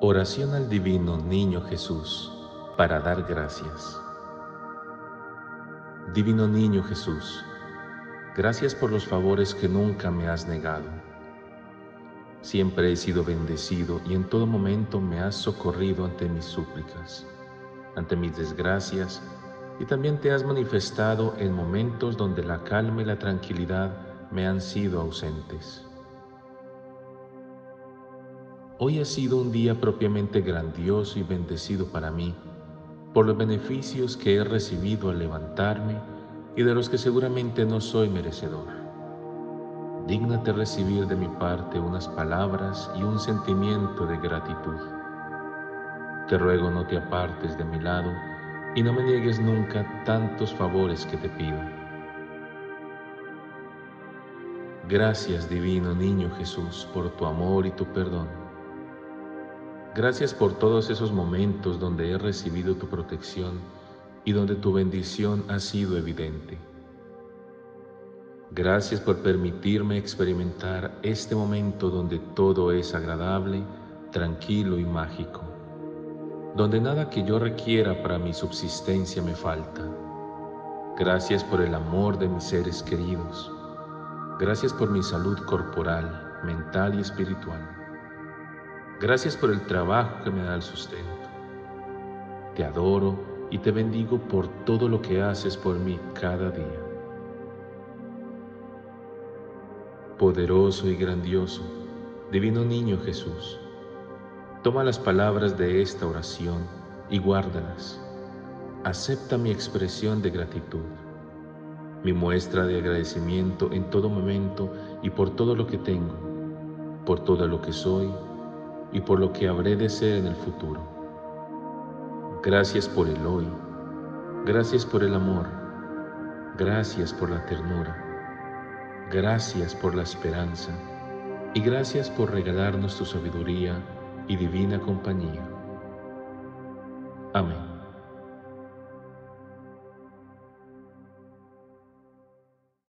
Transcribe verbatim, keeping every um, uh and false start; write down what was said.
Oración al Divino Niño Jesús para dar gracias. Divino Niño Jesús, gracias por los favores que nunca me has negado. Siempre he sido bendecido y en todo momento me has socorrido ante mis súplicas, ante mis desgracias, y también te has manifestado en momentos donde la calma y la tranquilidad me han sido ausentes. Hoy ha sido un día propiamente grandioso y bendecido para mí, por los beneficios que he recibido al levantarme y de los que seguramente no soy merecedor. Dígnate recibir de mi parte unas palabras y un sentimiento de gratitud. Te ruego no te apartes de mi lado y no me niegues nunca tantos favores que te pido. Gracias, Divino Niño Jesús, por tu amor y tu perdón. Gracias por todos esos momentos donde he recibido tu protección y donde tu bendición ha sido evidente. Gracias por permitirme experimentar este momento donde todo es agradable, tranquilo y mágico, donde nada que yo requiera para mi subsistencia me falta. Gracias por el amor de mis seres queridos. Gracias por mi salud corporal, mental y espiritual. Gracias por el trabajo que me da el sustento. Te adoro y te bendigo por todo lo que haces por mí cada día. Poderoso y grandioso, Divino Niño Jesús, toma las palabras de esta oración y guárdalas. Acepta mi expresión de gratitud, mi muestra de agradecimiento en todo momento y por todo lo que tengo, por todo lo que soy y por lo que habré de ser en el futuro. Gracias por el hoy, gracias por el amor, gracias por la ternura, gracias por la esperanza y gracias por regalarnos tu sabiduría y divina compañía. Amén.